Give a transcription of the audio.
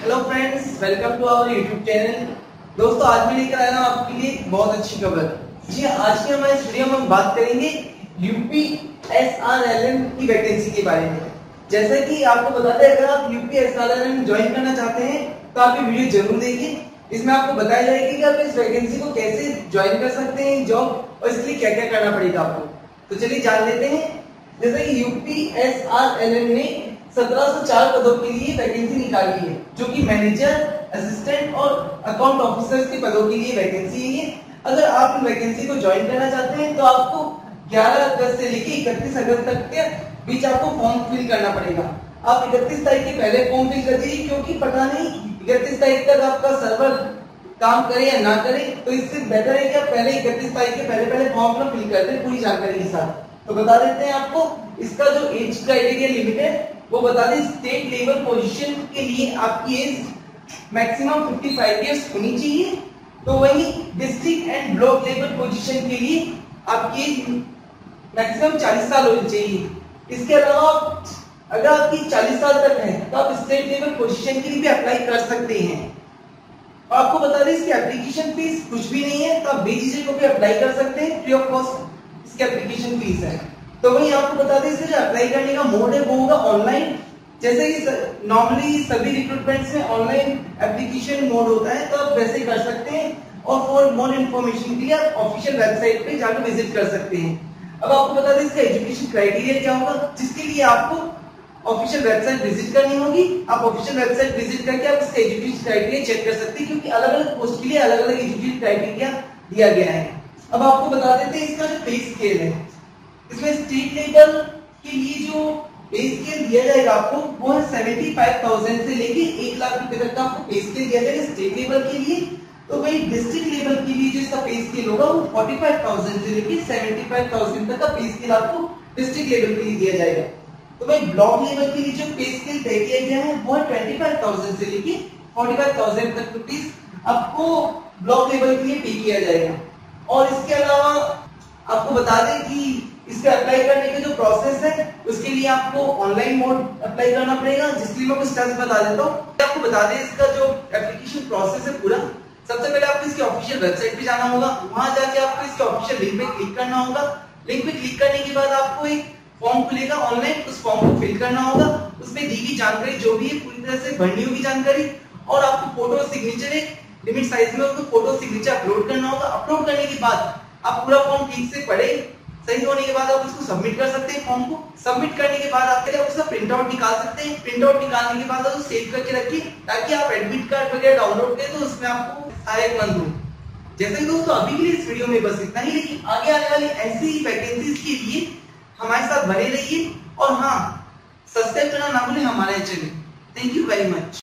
Hello friends, welcome to our YouTube channel. दोस्तों, आज मैं लेकर आया हूं आपके लिए बहुत अच्छी खबर। जी आज के हमारे इस वीडियो में हम बात करेंगे UPSRLM की वैकेंसी के बारे में। जैसा कि आपको बता दें, अगर आप UPSRLM ज्वाइन करना चाहते हैं तो आप ये वीडियो जरूर देखिए। इसमें आपको बताया जाएगा कि आप इस वैकेंसी को कैसे ज्वाइन कर सकते हैं जॉब, और इसके लिए क्या क्या करना पड़ेगा आपको। तो चलिए जान लेते हैं। जैसे कि UPSRLM ने 1704 पदों के लिए वैकेंसी निकाली है, जो कि मैनेजर, असिस्टेंट और अकाउंट ऑफिसर्स के पदों के लिए वैकेंसी है। अगर आप इन वैकेंसी को ज्वाइन करना चाहते हैं तो आपको 11 अगस्त से लेकर 31 अगस्त तक के बीच आपको फॉर्म फिल करना पड़ेगा। आप 31 तारीख के पहले फॉर्म फिल कर दीजिए, क्योंकि पता नहीं 31 तारीख तक आपका सर्वर काम करे या ना करे, तो इससे बेहतर है कि आप पहले 31 तारीख के पहले फॉर्म अपना फिल कर दें पूरी जानकारी के साथ। तो बता देते हैं आपको, इसका जो एज क्राइटेरिया लिमिट है वो बता दें। स्टेट लेवल पोजीशन के लिए आपकी एज मैक्सिमम 55 इयर्स होनी चाहिए। तो वही district and block level position के लिए आपकी एज मैक्सिमम 40 साल होनी चाहिए। इसके अलावा अगर आपकी 40 साल तक है तो आप स्टेट लेवल पोजीशन के लिए भी अप्लाई कर सकते हैं। और आपको बता दें, इसकी एप्लीकेशन फीस कुछ भी नहीं है, तो आप बेझिझक को भी अप्लाई कर सकते हैं। फ्री ऑफ कॉस्ट इसकी एप्लीकेशन फीस है। तो वही आपको बता दें, इसका जो अप्लाई करने का मोड है वो होगा ऑनलाइन। जैसे कि नॉर्मली सभी रिक्रूटमेंट्स में ऑनलाइन एप्लीकेशन मोड होता है, तो आप वैसे कर सकते हैं। और फॉर मोर इन्फॉर्मेशन के लिए आप ऑफिशियल वेबसाइट पे जाकर विजिट कर सकते हैं। अब आपको बता दें इसका एजुकेशन क्राइटेरिया क्या होगा, जिसके लिए आपको ऑफिशियल वेबसाइट विजिट करनी होगी। आप ऑफिशियल वेबसाइट विजिट करके आप इसका एजुकेशन क्राइटेरिया चेक कर सकते हैं, क्योंकि अलग अलग पोस्ट के लिए अलग अलग एजुकेशन क्राइटेरिया दिया गया है। अब आपको बता देते हैं इसका जो पे स्केल है, इसमें स्टेट लेवल के लिए जो पे स्केल दिया जाएगा आपको वो है 75,000 से लेके 1 लाख रुपए तक का आपको पे स्केल दिया जाएगा स्टेट लेवल के लिए। तो वही डिस्ट्रिक्ट लेवल के लिए जो इसका पे स्केल होगा वो 45,000 से लेके 75,000 तक का पे स्केल आपको डिस्ट्रिक्ट लेवल के लिए दिया जाएगा। तो भाई ब्लॉक लेवल के लिए जो पे स्केल तय किया गया है वो है 25,000 से लेके 45,000 तक रुपीस आपको ब्लॉक लेवल के लिए पे किया जाएगा। और इसके अलावा आपको बता दें कि इसके अप्लाई करने का जो प्रोसेस है उसके लिए आपको ऑनलाइन मोड अप्लाई करना पड़ेगा, जिसके लिए मैं कुछ स्टेप्स बता देता हूँ। आपको बता दें इसका जो एप्लीकेशन प्रोसेस है पूरा, सबसे पहले आपको इसकी ऑफिशियल वेबसाइट पे जाना होगा। वहां जाके आपको इसके ऑफिशियल लिंक पे क्लिक करना होगा। लिंक पे क्लिक करने के बाद आपको एक फॉर्म खुलेगा ऑनलाइन, उस फॉर्म को फिल करना होगा। उसमें दी गई जानकारी जो भी है पूरी तरह से भरनी होगी जानकारी, और आपको फोटो सिग्नेचर एक लिमिट साइज में उसको फोटो सिग्नेचर अपलोड करना होगा। अपलोड करने के बाद आप पूरा फॉर्म ठीक से पढ़े, सही होने के बाद आप उसको सबमिट कर सकते हैं। फॉर्म को सबमिट करने के बाद आप उसका प्रिंट आउट निकाल सकते हैं। प्रिंट आउट निकालने के बाद उसको सेव करके रखिए, ताकि आप एडमिट कार्ड वगैरह डाउनलोड करें तो उसमें आपको सहायकमंद हो। जैसे कि दोस्तों अभी के लिए इस वीडियो में बस इतना ही, लेकिन आगे आने वाली ऐसी वैकेंसीज के लिए हमारे साथ बने रहिए। और हाँ, सब्सक्राइब करना ना भूलें हमारे channel. Thank you very much.